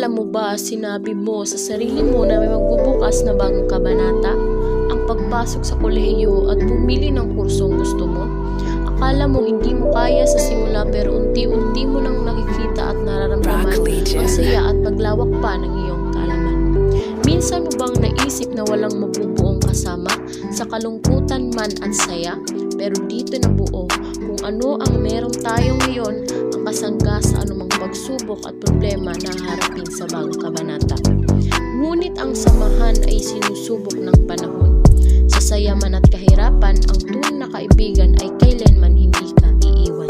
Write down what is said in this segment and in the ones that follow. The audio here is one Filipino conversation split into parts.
Akala mo ba sinabi mo sa sarili mo na may magbubukas na bagong kabanata? Ang pagpasok sa kolehiyo at bumili ng kursong gusto mo? Akala mo hindi mo kaya sa simula pero unti-unti mo nang nakikita at nararamdaman ang saya at paglawak pa ng iyong kaalaman. Minsan mo bang naisip na walang mabubuong kasama sa kalungkutan man at saya? Pero dito na buo kung ano ang meron tayo ngayon ang kasangga sa anumang pagsubok at problema na harapin sa bagong kabanata. Ngunit ang samahan ay sinusubok ng panahon. Sa saya man at kahirapan, ang tunay na kaibigan ay kailanman hindi ka iiwan.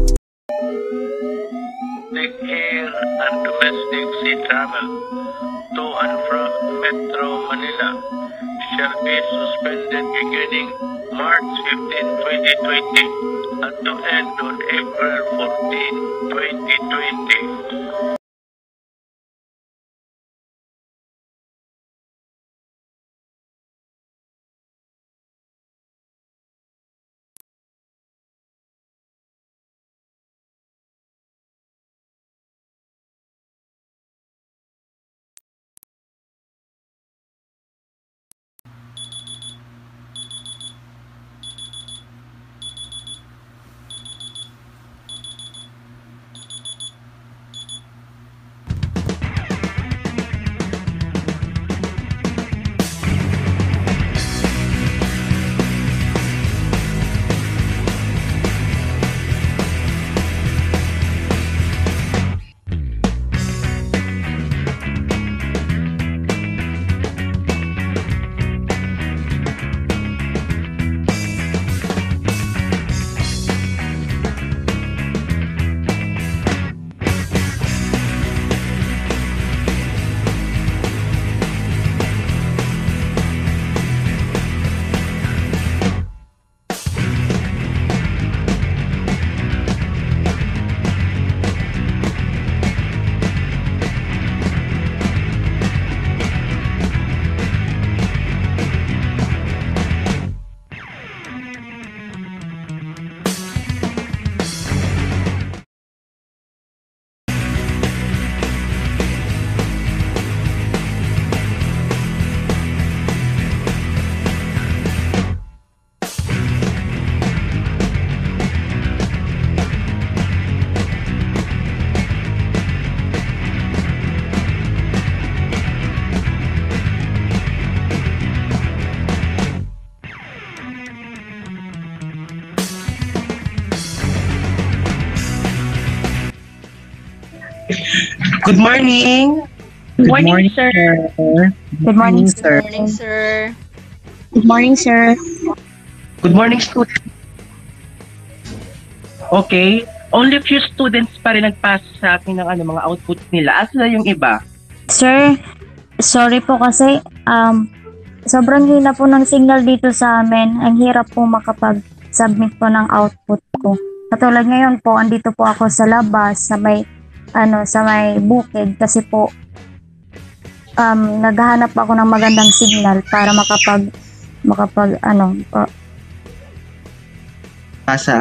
The air and domestic sea travel to and from Metro Manila shall be suspended beginning March 15, 2020 and to end on April 14, 2020. Good morning. Good morning, sir. Good morning, sir. Good morning, sir. Good morning, sir. Good morning, students. Okay. Only few students pa rin nagpasa sa akin ng mga output nila. Asa na yung iba? Sir, sorry po kasi sobrang hina po ng signal dito sa amin. Ang hirap po makapag-submit po ng output ko. Katulad ngayon po, andito po ako sa labas, sa may bukid kasi po naghahanap ako ng magandang signal para Pasa.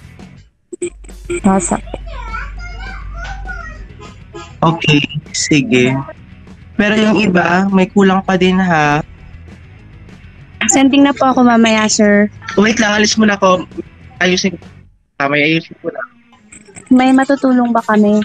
Okay, sige. Pero yung iba, may kulang pa din ha. Sending na po ako mamaya, sir. Wait lang, alis muna ako. Ayusin ko na. May matutulong ba kami?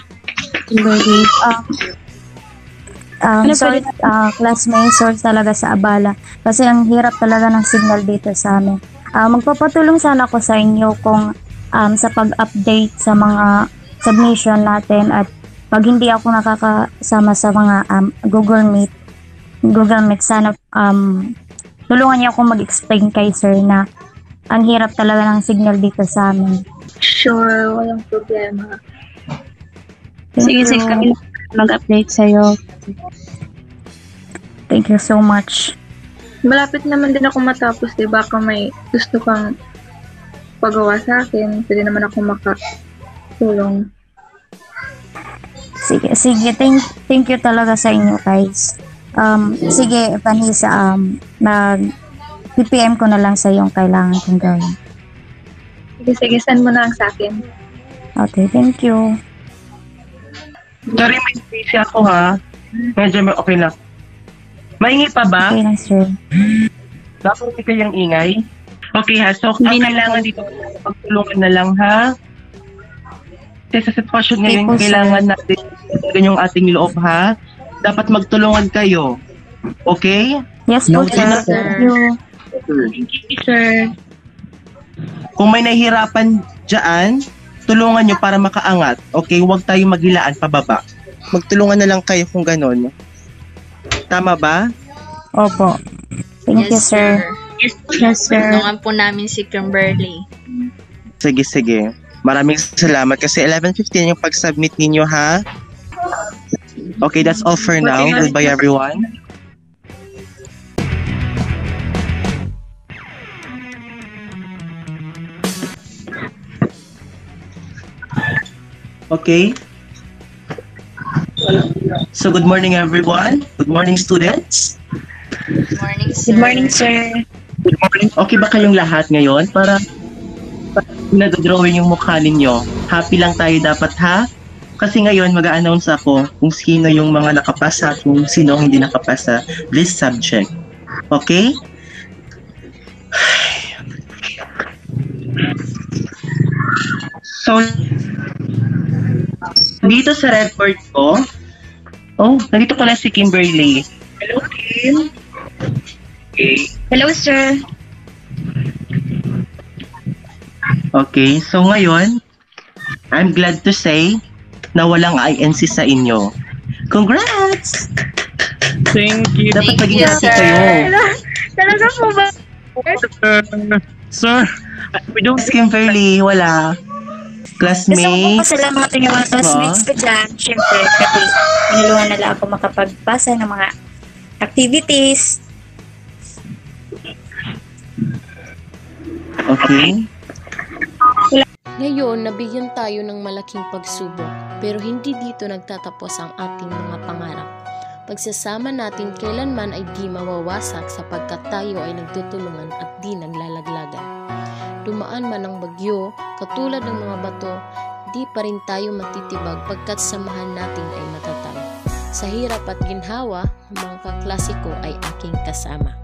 Sorry, classmates, sorry talaga sa abala. Kasi ang hirap talaga ng signal dito sa amin. Magpapatulong sana ako sa inyo kung sa pag-update sa mga submission natin at pag hindi ako nakakasama sa mga Google Meet, sana tulungan niyo ako mag-explain kay sir na ang hirap talaga ng signal dito sa amin. Sure, walang problema. Sige, kami mag-update sa'yo. Thank you so much. Malapit naman din ako matapos, di ba? Kung may gusto kang pagawa sa akin, pwede naman ako makatulong. Sige, thank you talaga sa inyo, guys. Sige, Vanessa, mag-PPM ko na lang sa yung kailangan kong gawin. Sige, send mo na lang sa akin. Okay, thank you. Sorry, may busy ako ha. Medyo okay lang. Maingay pa ba? Okay lang, sir. Bakit hindi kayang ingay? Okay ha, so ang kailangan dito, pagtulungan na lang ha. Kasi sa sitwasyon ngayon, Okay po, sir. kailangan natin yung ating loob ha. Dapat magtulungan kayo. Okay? Yes po, Noted sir. na po. Thank you. Sir. Kung may nahihirapan dyan, tulungan nyo para makaangat. Okay? Huwag tayo maghilaan pababa. Magtulungan na lang kayo kung ganon. Tama ba? Opo. Thank you, sir. Yes, sir. Tulungan po namin si Kimberly. Sige, sige. Maraming salamat kasi 11:15 yung pag-submit ninyo ha. Okay, that's all for now. Goodbye everyone. Okay. So good morning everyone. Good morning students. Good morning, sir. Good morning, sir. Good morning. Okay ba kayong lahat ngayon? Para nag-drawing yung mukha ninyo. Happy lang tayo dapat ha? Kasi ngayon mag-a-announce ako kung sino yung mga nakapasa, kung sino ang hindi nakapasa this subject. Okay? So, dito sa record ko, nandito pala si Kimberly. Hello, Kim. Okay. Hello, sir. Okay, so ngayon, I'm glad to say na walang INC sa inyo. Congrats! Thank you. Dapat maging you, happy sir. kayo. Talaga po ba? Sir, we don't Miss Kimberly, wala. Gusto ko po Classmates. pasalamatan yung mga classmates ko dyan. Siyempre, kasi pinulungan nila ako makapagpasa ng mga activities. Okay. Ngayon, nabigyan tayo ng malaking pagsubok, pero hindi dito nagtatapos ang ating mga pangarap. Pagsasama natin kailanman ay di mawawasak sapagkat tayo ay nagtutulungan at di naglalaglagan. Dumaan man ang bagyo, katulad ng mga bato, di pa rin tayo matitibag pagkat samahan natin ay matatag. Sa hirap at ginhawa, mga kaklasiko ay aking kasama.